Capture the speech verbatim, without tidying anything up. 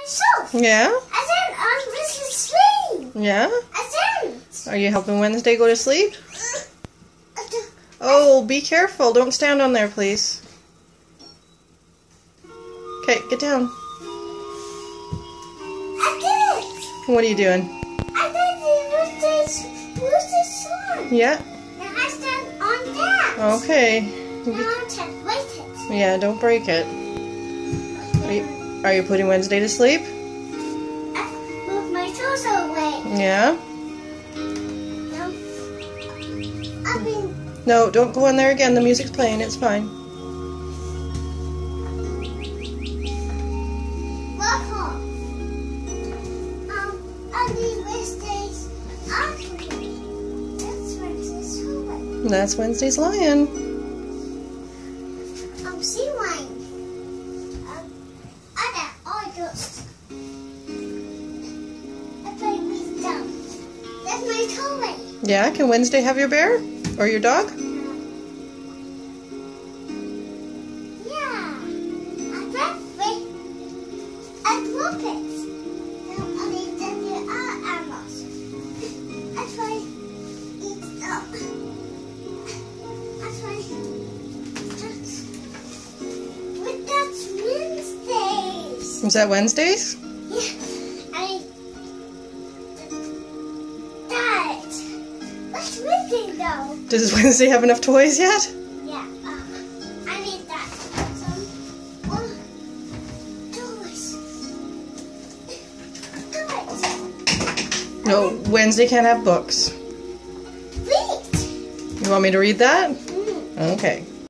myself. Yeah? And then I'm just asleep. Yeah? And then... Are you helping Wednesday go to sleep? Oh, be careful. Don't stand on there, please. Okay, get down. I did it. What are you doing? I did the Lucy's, Lucy's song. Yeah? Now I stand on that. Okay. Now I can break it. Yeah, don't break it. Are you, are you putting Wednesday to sleep? I move my toes away. Yeah? No. I mean... No, don't go in there again. The music's playing. It's fine. What for? Um, I need Wednesday's afternoon. That's Wednesday's homework. That's Wednesday's lion. Um, sea lion. Um, other August. I play me down. That's my toy. Yeah, can Wednesday have your bear? Or your dog? Yeah. I left it. I drop it. Now I need them the other animals. I try eat them. I try that's but that's Wednesdays. Is that Wednesdays? Yeah. I that. That's Wednesday though. Does Wednesday have enough toys yet? Yeah, um, I need that. Some more toys. Toys. No, Wednesday can't have books. Wait. You want me to read that? Mm. Okay.